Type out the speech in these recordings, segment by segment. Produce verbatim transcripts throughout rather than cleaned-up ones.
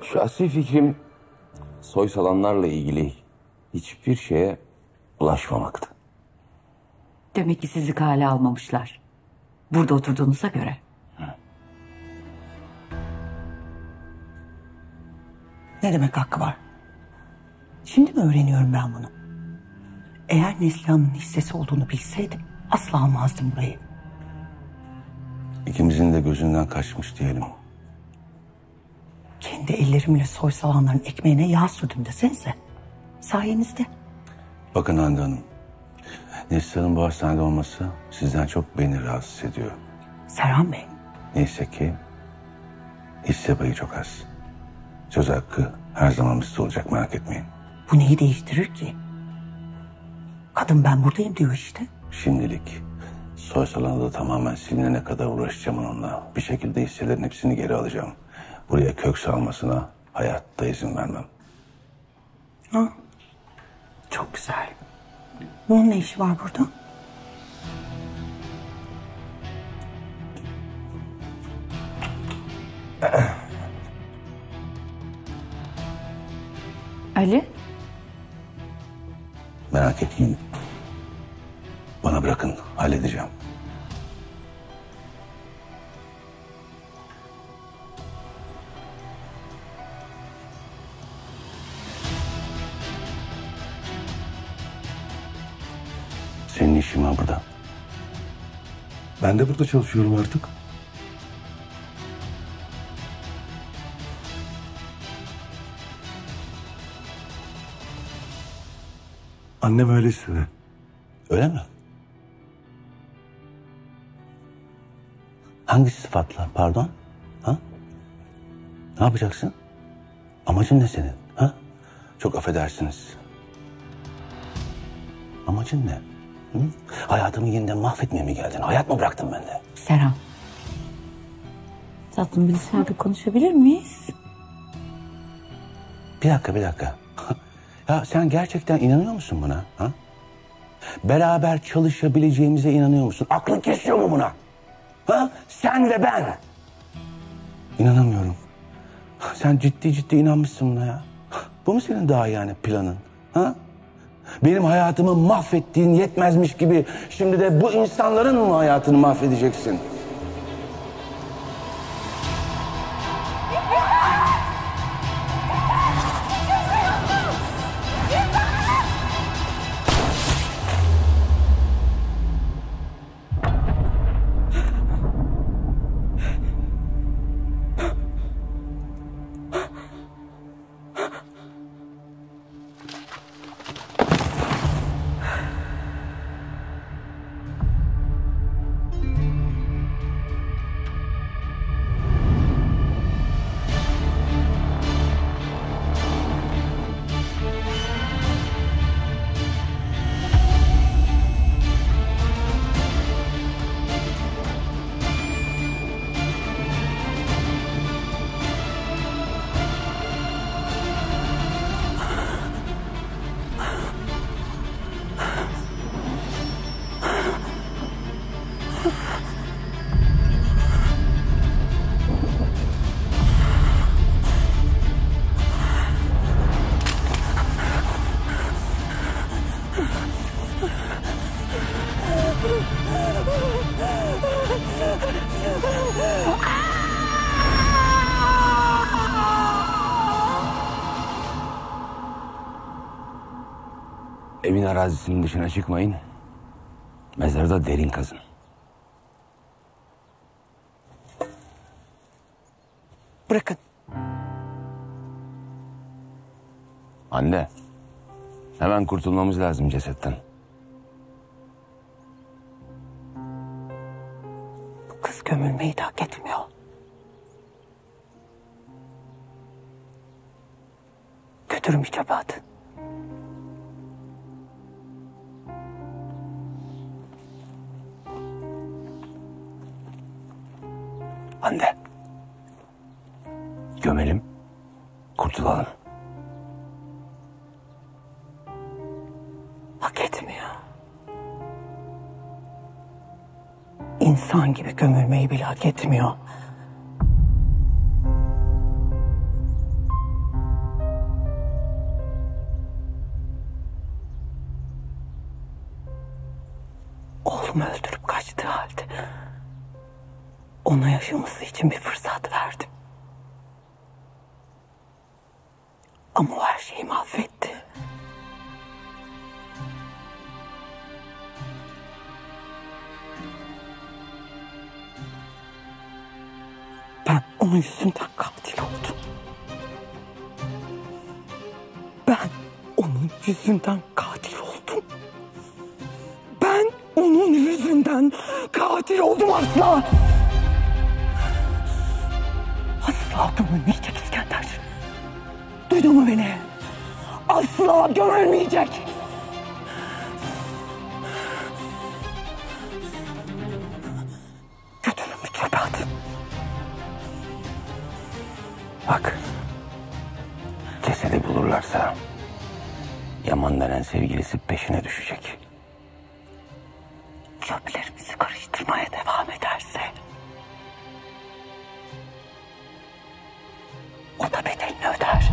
Şahsi fikrim Soysalanlarla ilgili hiçbir şeye ulaşmamaktı. Demek ki sizi kale almamışlar. Burada oturduğunuza göre. Hı. Ne demek hakkı var? Şimdi mi öğreniyorum ben bunu? Eğer Neslihan'ın hissesi olduğunu bilseydim asla almazdım burayı. İkimizin de gözünden kaçmış diyelim. Kendi ellerimle Soysalanların ekmeğine yağ sürdüm desenize. Sayenizde. Bakın Hande Hanım, Neslihan'ın bu hastanede olması sizden çok beni rahatsız ediyor. Serhan Bey. Neyse ki hisse payı çok az. Söz hakkı her zaman bizde olacak, merak etmeyin. Bu neyi değiştirir ki? Kadın ben buradayım diyor işte. Şimdilik Soysalan'ı da tamamen silinene kadar uğraşacağım onunla. Bir şekilde hisselerin hepsini geri alacağım. Buraya kök salmasına hayatta izin vermem. Ha, çok güzel. Bunun ne işi var burada? Ali? Merak etmeyin. Bana bırakın, halledeceğim. Senin işin var burada. Ben de burada çalışıyorum artık. Annem öyle istedi. Öyle mi? Hangi sıfatla, pardon? Ha? Ne yapacaksın? Amacın ne senin? Ha? Çok affedersiniz. Amacın ne? Hı? Hayatımı yeniden mahvetmeye mi geldin? Hayat mı bıraktın bende? Serhan. Tatlım bir dışarıda konuşabilir miyiz? Bir dakika, bir dakika. Ya sen gerçekten inanıyor musun buna? Ha? Beraber çalışabileceğimize inanıyor musun? Aklın kesiyor mu buna? Ha? Sen ve ben. İnanamıyorum. Sen ciddi ciddi inanmışsın buna ya. Bu mu senin daha yani planın? Ha? Benim hayatımı mahvettiğin yetmezmiş gibi şimdi de bu insanların mı hayatını mahvedeceksin? Evin arazisinin dışına çıkmayın. Mezarda derin kazın. Bırakın. Anne, hemen kurtulmamız lazım cesetten. Bu kız gömülmeyi de hak etmiyor. Götürün bir çöpe atın. Hande. Gömelim, kurtulalım. Hak etmiyor. İnsan gibi gömülmeyi bile hak etmiyor. Oğlumu öldürüp kaçtığı halde ona yaşaması için bir fırsat verdim. Ama o her şeyi mahvetti. Ben onun yüzünden katil oldum. Ben onun yüzünden katil oldum. Ben onun yüzünden katil oldum asla. Asla gömülmeyecek İskender. Duydun mu beni? Asla gömülmeyecek. Götürün bir çöpe atın. Bak, cesedi bulurlarsa Yaman denen sevgilisi peşine düşecek. Çöplerimizi karıştırmaya devam ederse o da bedelini öder.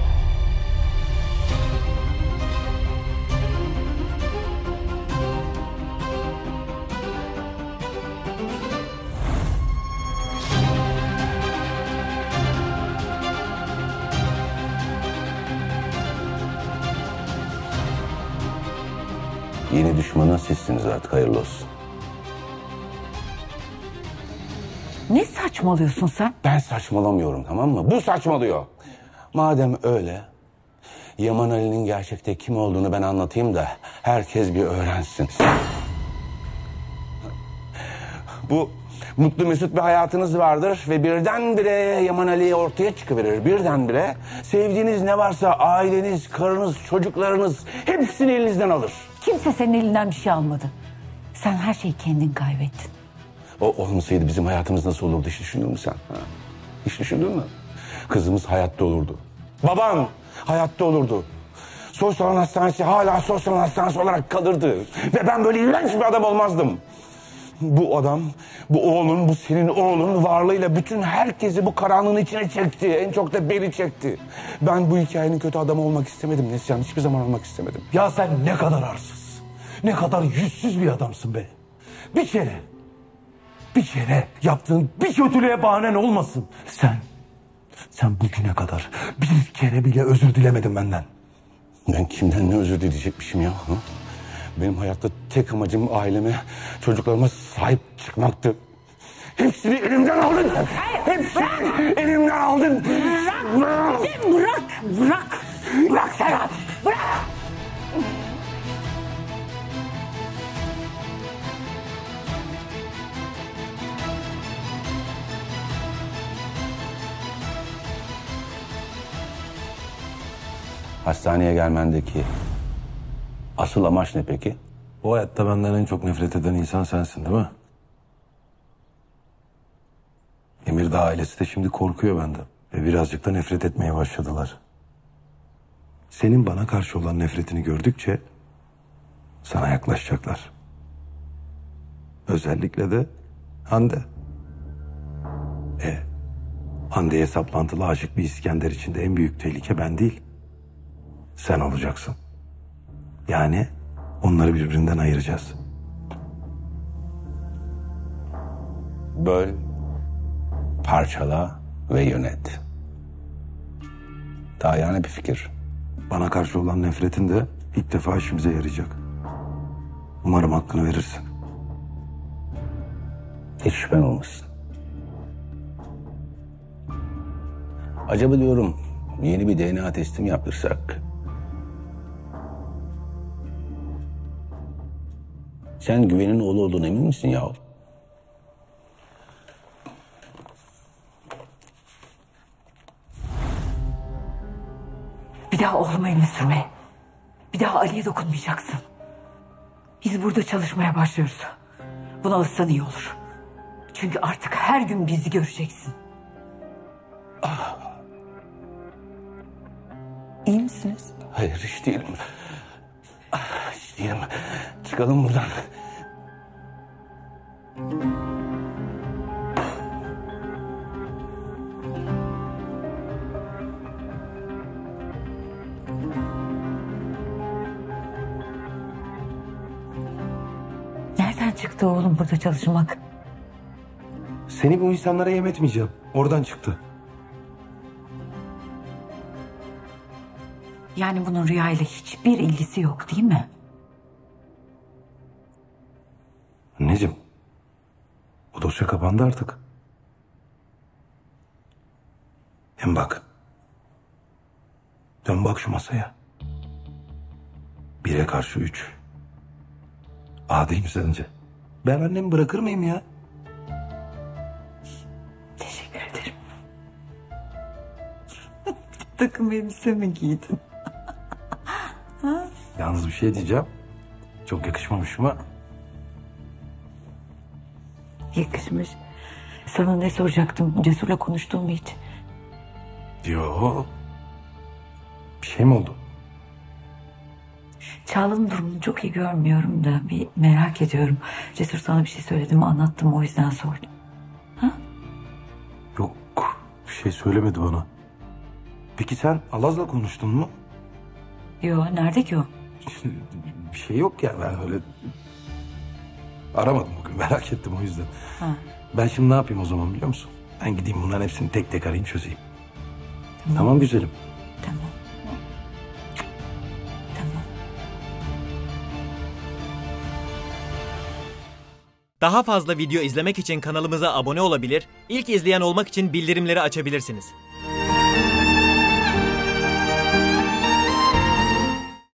Yeni düşmanın sizsiniz artık, hayırlı olsun. Ne saçmalıyorsun sen? Ben saçmalamıyorum, tamam mı? Bu saçmalıyor. Madem öyle, Yaman Ali'nin gerçekte kim olduğunu ben anlatayım da herkes bir öğrensin. Bu mutlu mesut bir hayatınız vardır ve birdenbire Yaman Ali ortaya çıkıverir. Birdenbire sevdiğiniz ne varsa aileniz, karınız, çocuklarınız hepsini elinizden alır. Kimse senin elinden bir şey almadı. Sen her şeyi kendin kaybettin. O olmasaydı bizim hayatımız nasıl olurdu, hiç düşündün mü sen? Ha? Hiç düşündün mü? Kızımız hayatta olurdu. Babam hayatta olurdu. Sosyal hastanesi hala sosyal hastanesi olarak kalırdı. Ve ben böyle iğrenç bir adam olmazdım. Bu adam, bu oğlun, bu senin oğlun varlığıyla bütün herkesi bu karanlığın içine çekti. En çok da beni çekti. Ben bu hikayenin kötü adamı olmak istemedim Neslihan. Hiçbir zaman olmak istemedim. Ya sen ne kadar arsız, ne kadar yüzsüz bir adamsın be. Bir kere, bir kere yaptığın bir kötülüğe bahanen olmasın. Sen, sen bugüne kadar bir kere bile özür dilemedin benden. Ben kimden ne özür dileyecekmişim ya? Ha? Benim hayatta tek amacım aileme, çocuklarıma sahip çıkmaktı. Hepsini elimden aldın. Hepsini elimden aldın. Bırak, bırak, bırak. Bırak Serhat. Bırak. Hastaneye gelmendeki asıl amaç ne peki? Bu hayatta benden en çok nefret eden insan sensin değil mi? Emirdağ ailesi de şimdi korkuyor benden. Ve birazcık da nefret etmeye başladılar. Senin bana karşı olan nefretini gördükçe sana yaklaşacaklar. Özellikle de Hande. E, Hande'ye saplantılı aşık bir İskender için de en büyük tehlike ben değil, sen olacaksın. Yani onları birbirinden ayıracağız. Böl, parçala ve yönet. Daha yani bir fikir. Bana karşı olan nefretin de ilk defa işimize yarayacak. Umarım hakkını verirsin. Hiç şüphen olmasın. Acaba diyorum yeni bir D N A testi mi yaptırsak? Sen Güven'in oğlu olduğuna emin misin yahu? Bir daha oğluma elini sürme. Bir daha Ali'ye dokunmayacaksın. Biz burada çalışmaya başlıyoruz. Buna alışsan iyi olur. Çünkü artık her gün bizi göreceksin. Ah. İyi misiniz? Hayır, hiç değilim. Ah, hiç değilim. Çıkalım buradan. Nereden çıktı oğlum burada çalışmak? Seni bu insanlara yem etmeyeceğim. Oradan çıktı. Yani bunun Rüya ile hiçbir ilgisi yok değil mi? Anneciğim, o dosya kapandı artık. Hem bak, dön bak şu masaya. Bire karşı üç. Adil mi sence? Ben annemi bırakır mıyım ya? Teşekkür ederim. Takım elbise mi giydin? Yalnız bir şey diyeceğim. Çok yakışmamış mı? Yakışmış. Sana ne soracaktım? Cesur'la konuştun mu hiç? Yo. Bir şey mi oldu? Çağla'nın durumunu çok iyi görmüyorum da bir merak ediyorum. Cesur sana bir şey söyledi mi anlattım, o yüzden sordum. Yok. Bir şey söylemedi bana. Peki sen Alaz'la konuştun mu? Yo, nerede ki o? Bir şey yok ya, ben öyle aramadım bugün, merak ettim o yüzden. Ha. Ben şimdi ne yapayım o zaman biliyor musun? Ben gideyim bunların hepsini tek tek arayayım çözeyim. Tamam. Tamam güzelim. Tamam. Tamam. Daha fazla video izlemek için kanalımıza abone olabilir, ilk izleyen olmak için bildirimleri açabilirsiniz.